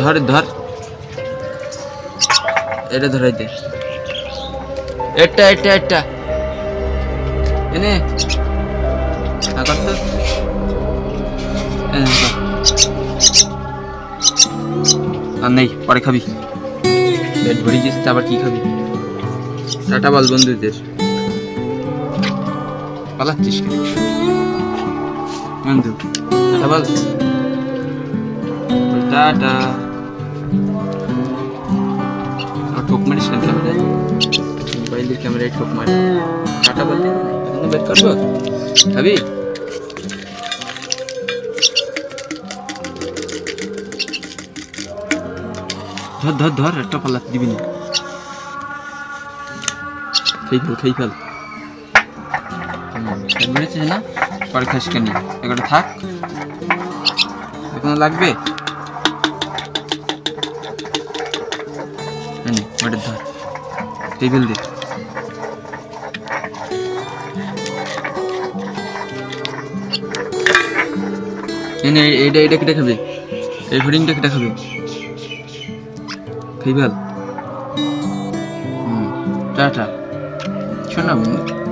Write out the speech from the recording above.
ধর ধর, এটা ধরাই দে, এটা এটা এটা এনে কর তো, আর নেই, পরে খাবি, পেট ভরে গেছিস আবার কি খাবি। টাটা বল বন্ধুদের, পালাচ্ছিস কেন বন্ধু, টাটা বল, টাটা। ঠোক মারিস কেন ক্যামেরায়, মোবাইলের ক্যামেরায় ঠোক মারি, টাটা বল, বের করবো, খাবি? ধর ধর ধর, একটা পালাতে দিবি না, খেয়ে ফেল খেয়ে ফেল, বেড়েছে না, পরে খাস কেন, এগুলো থাক, এখন লাগবে, ওটা ধর, খেয়ে ফেল দে। এইটা এইটা কেটে খাবে, এই হরিণটা কেটে খাবে, খেয়ে ফেল। টাটা, শোনা বন্ধু।